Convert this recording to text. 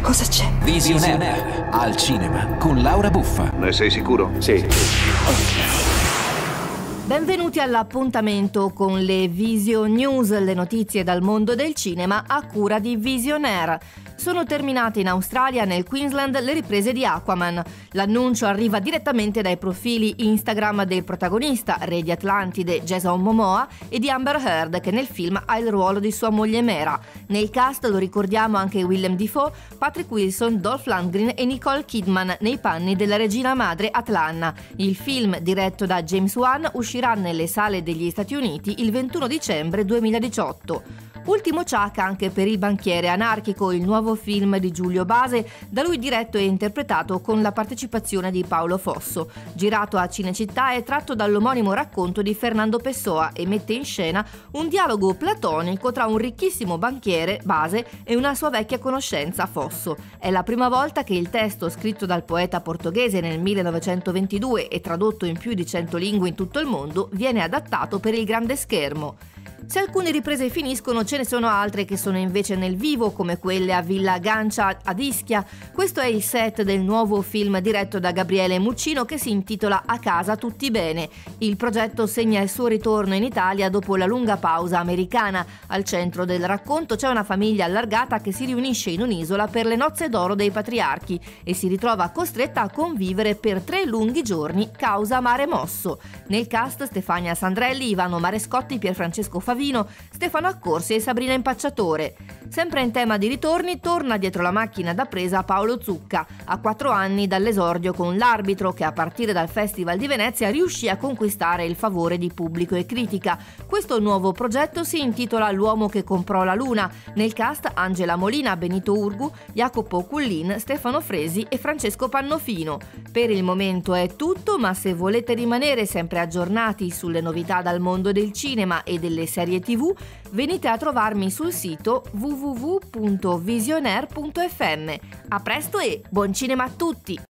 Cosa c'è? Visionaire al cinema con Laura Buffa. Ne sei sicuro? Sì. Benvenuti all'appuntamento con le Vision News, le notizie dal mondo del cinema a cura di Visionaire. Sono terminate in Australia, nel Queensland, le riprese di Aquaman. L'annuncio arriva direttamente dai profili Instagram del protagonista, re di Atlantide Jason Momoa, e di Amber Heard, che nel film ha il ruolo di sua moglie Mera. Nel cast lo ricordiamo anche Willem Dafoe, Patrick Wilson, Dolph Lundgren e Nicole Kidman nei panni della regina madre Atlanna. Il film, diretto da James Wan, uscirà nelle sale degli Stati Uniti il 21 dicembre 2018. Ultimo ciak anche per Il banchiere anarchico, il nuovo film di Giulio Base, da lui diretto e interpretato con la partecipazione di Paolo Fosso. Girato a Cinecittà, è tratto dall'omonimo racconto di Fernando Pessoa e mette in scena un dialogo platonico tra un ricchissimo banchiere, Base, e una sua vecchia conoscenza, Fosso. È la prima volta che il testo, scritto dal poeta portoghese nel 1922 e tradotto in più di 100 lingue in tutto il mondo, viene adattato per il grande schermo. Se alcune riprese finiscono, ce ne sono altre che sono invece nel vivo, come quelle a Villa Gancia ad Ischia. Questo è il set del nuovo film diretto da Gabriele Muccino, che si intitola A casa tutti bene. Il progetto segna il suo ritorno in Italia dopo la lunga pausa americana. Al centro del racconto c'è una famiglia allargata che si riunisce in un'isola per le nozze d'oro dei patriarchi e si ritrova costretta a convivere per 3 lunghi giorni causa mare mosso. Nel cast Stefania Sandrelli, Ivano Marescotti, Pierfrancesco Favino, Stefano Accorsi e Sabrina Impacciatore. Sempre in tema di ritorni, torna dietro la macchina da presa Paolo Zucca, a 4 anni dall'esordio con L'arbitro, che a partire dal Festival di Venezia riuscì a conquistare il favore di pubblico e critica. Questo nuovo progetto si intitola L'uomo che comprò la luna. Nel cast Angela Molina, Benito Urgu, Jacopo Cullin, Stefano Fresi e Francesco Pannofino. Per il momento è tutto, ma se volete rimanere sempre aggiornati sulle novità dal mondo del cinema e delle serie TV, venite a trovarmi sul sito www.visionaire.fm. A presto e buon cinema a tutti!